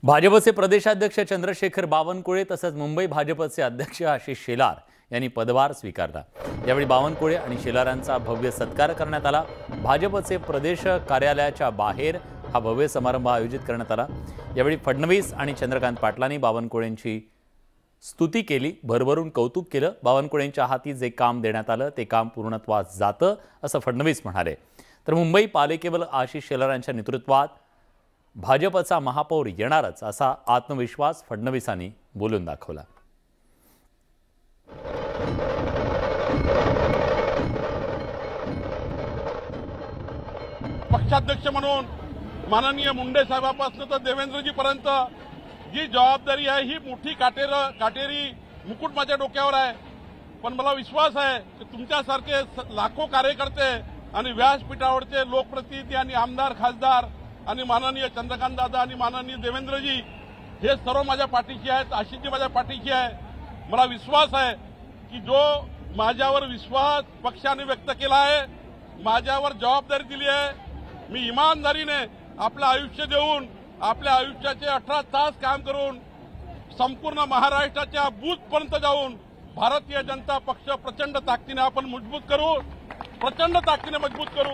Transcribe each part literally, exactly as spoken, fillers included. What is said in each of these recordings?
भाजपचे प्रदेशाध्यक्ष चंद्रशेखर बावनकुळे तसंच मुंबई भाजपचे अध्यक्ष आशिष शेलार यांनी पदभार स्वीकारला। यावेळी बावनकुळे आणि शेलारांचा भव्य सत्कार करण्यात आला। भाजपचे प्रदेश कार्यालयाच्या बाहेर हा भव्य समारंभ आयोजित करण्यात आला। यावेळी फडणवीस आणि चंद्रकांत पाटलांनी बावनकुळेंची स्तुती केली, भरभरून कौतुक केलं। बावनकुळेंच्या हाती जे काम देण्यात आलं ते काम पूर्णत्वास जातं असं फडणवीस म्हणाले। तर मुंबई पालिकेवर आशिष शेलारांच्या नेतृत्वात भाजपचा महापौर येणारच असा आत्मविश्वास फडणवीसांनी बोलून दाखवला। पक्षाध्यक्ष म्हणून माननीय मुंडे साहेबांपासून तर देवेंद्रजी पर्यंत जी जबाबदारी आहे ही मोठी काटेर काटेरी मुकुट माझ्या डोक्यावर आहे। पण मला विश्वास आहे की तुमच्यासारखे लाखो कार्यकर्ते आणि व्यासपीठावरचे लोकप्रतिनिधी आणि आमदार खासदार आणि माननीय चंद्रकांत दादा आणि माननीय देवेंद्रजी हे सर्व माझ्या पाठीशी आहेत, आशिषजी माझ्या पाठीशी आहे। मला विश्वास आहे की जो माझ्यावर विश्वास पक्षाने व्यक्त केला आहे, माझ्यावर जबाबदारी दिली आहे, मी इमानदारीने आपलं आयुष्य देऊन आपल्या आयुष्याचे अठरा तास काम करून संपूर्ण महाराष्ट्राच्या बूथपर्यंत जाऊन भारतीय जनता पक्ष प्रचंड ताकदीने आपण मजबूत करू, प्रचंड ताकदीने मजबूत करू।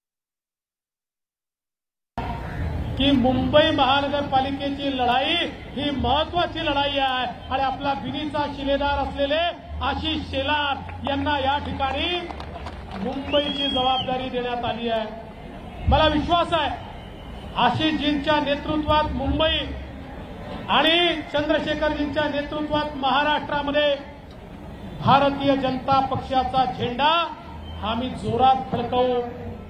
की मुंबई महानगरपालिकेची लढाई ही महत्वाची लढाई आहे आणि आपला बिनीचा शिलेदार असलेले आशिष शेलार यांना या ठिकाणी मुंबईची जबाबदारी देण्यात आली आहे। मला विश्वास आहे आशिषजींच्या नेतृत्वात मुंबई आणि चंद्रशेखरजींच्या नेतृत्वात महाराष्ट्रामध्ये भारतीय जनता पक्षाचा झेंडा आम्ही जोरात फडकवू।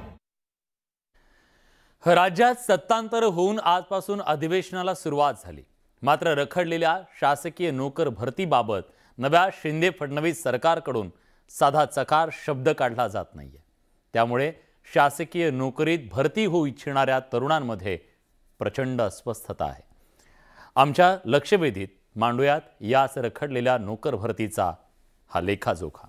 राज्यात सत्तांतर होऊन आजपासून अधिवेशनाला सुरुवात झाली। मात्र रखडलेल्या शासकीय नोकर भरतीबाबत नव्या शिंदे फडणवीस सरकारकडून साधा चकार शब्द काढला जात नाहीये। त्यामुळे शासकीय नोकरीत भरती होऊ इच्छिणाऱ्या तरुणांमध्ये प्रचंड अस्वस्थता आहे। आमच्या लक्षवेधीत मांडूयात याच रखडलेल्या नोकर भरतीचा हा लेखाजोखा।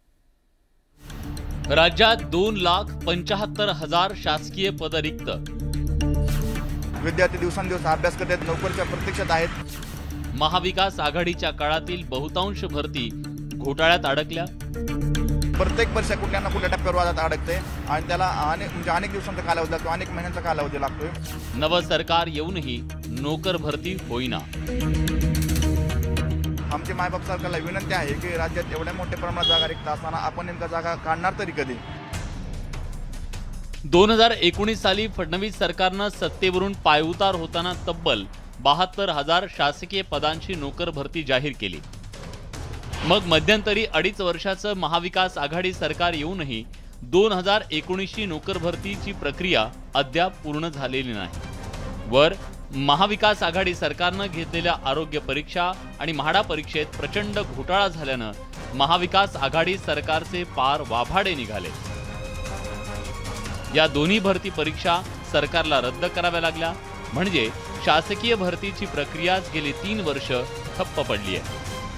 राज्यात दोन लाख पंचाहत्तर हजार शासकीय पद रिक्त। विद्यार्थी दिवसांदिवस अभ्यास करत आहेत, नोकरीच्या प्रतीक्षेत आहेत। महाविकास आघाडीच्या काळातील बहुतांश भरती घोटाळ्यात अडकल्या। प्रत्येक परीक्षा कुठल्या ना कुठल्या टप्प्यावर वादात अडकते आणि त्याला अनेक म्हणजे अनेक दिवसांचा कालावधी लागतो, अनेक महिन्यांचा कालावधी लागतोय। नवं सरकार येऊनही नोकर भरती होईना। आमचे मायबाप सरकारला विनंती आहे की राज्यात एवढ्या मोठ्या प्रमाणात जागा रिक्त असताना आपण नेमका जागा काढणार तरी कधी। दोन हजार एकोणीस साली फडणवीस सरकारनं सत्तेवरून पायउतार होताना तब्बल बहात्तर हजार शासकीय पदांची नोकर भरती जाहीर केली। मग मध्यंतरी अडीच वर्षाचं महाविकास आघाडी सरकार येऊनही दोन हजार एकोणीसची नोकर भरतीची प्रक्रिया अद्याप पूर्ण झालेली नाही। वर महाविकास आघाडी सरकारनं घेतलेल्या आरोग्य परीक्षा आणि म्हाडा परीक्षेत प्रचंड घोटाळा झाल्यानं महाविकास आघाडी सरकारचे पार वाभाडे निघाले। या दोन्ही भरती परीक्षा सरकारला रद्द कराव्या लागल्या, म्हणजे शासकीय भरतीची प्रक्रियाच गेली तीन वर्ष ठप्प पडली आहे।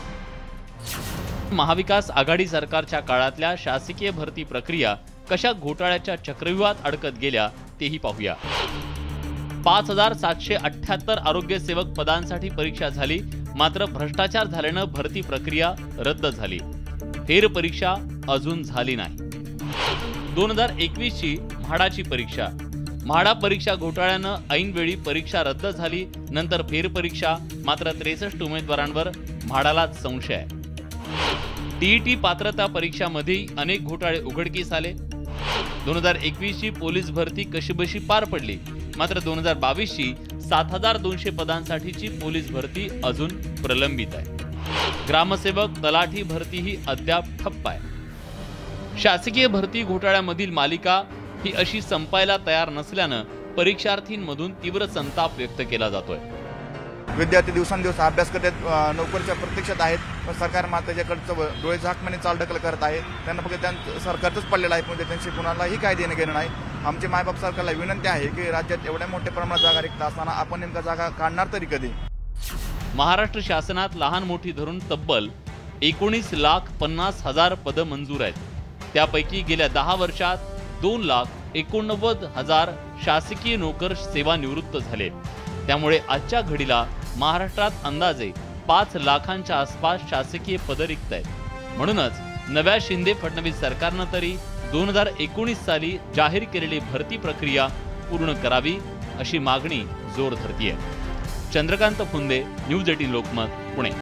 महाविकास आघाडी सरकारच्या काळातल्या शासकीय भरती प्रक्रिया कशा घोटाळ्याच्या चक्रव्यूहात अडकत गेल्या तेही पाहूया। पाच हजार सातशे अठ्ठ्याहत्तर आरोग्य सेवक पदांसाठी परीक्षा झाली, मात्र भ्रष्टाचार झाल्यानं भरती प्रक्रिया रद्द झाली। फेर परीक्षा अजून झाली नाही। दोन हजार एकवीस ची म्हाडाची परीक्षा, म्हाडा परीक्षा घोटाळ्यानं ऐनवेळी परीक्षा रद्द झाली। नंतर फेर परीक्षा, मात्र त्रेसष्ट उमेदवारांवर म्हाडालाच संशय आहे। टीईटी पात्रता परीक्षामध्ये अनेक घोटाळे उघडकीस आले। दोन हजार एकवीस ची पोलीस भरती कशीबशी पार पडली, मात्र दोन हजार बावीस ची सात हजार दोनशे पदांसाठीची पोलीस भरती अजून प्रलंबित आहे। ग्रामसेवक तलाठी भरती ही अद्याप ठप्प आहे। शासकीय भरती घोटाळ्यामधील मालिका ही अशी संपायला तयार नसल्यानं परीक्षार्थींमधून तीव्र संताप व्यक्त केला जातोय। विद्यार्थी दिवसांदिवस अभ्यास करत आहेत, नोकरीच्या प्रतीक्षेत आहेत, पण सरकार मात्र त्याच्याकडचं डोळे झाकमाने चालढकल करत आहे। त्यांना फक्त त्यांचं सरकारचंच पडलेलं आहे, म्हणजे त्यांची कुणालाही काय देणं घेणं नाही। आमचे मायबाप सरकारला विनंती आहे की राज्यात एवढ्या मोठ्या प्रमाणात जागा रिक्त असताना आपण नेमका जागा काढणार तरी कधी। महाराष्ट्र शासनात लहान मोठी धरून तब्बल एकोणीस लाख पन्नास हजार पद मंजूर आहेत। त्यापैकी गेल्या दहा वर्षात दोन लाख एकोणनव्वद हजार शासकीय नोकर सेवानिवृत्त झाले। त्यामुळे आजच्या घडीला महाराष्ट्रात अंदाजे पाच लाखांच्या आसपास शासकीय पद रिक्त आहेत। म्हणूनच नव्या शिंदे फडणवीस सरकारनं तरी दोन हजार एकोणीस साली जाहीर केलेली भरती प्रक्रिया पूर्ण करावी अशी मागणी जोर धरतीये। Chandrakant Phunde, news eighteen Lokmat, Pune.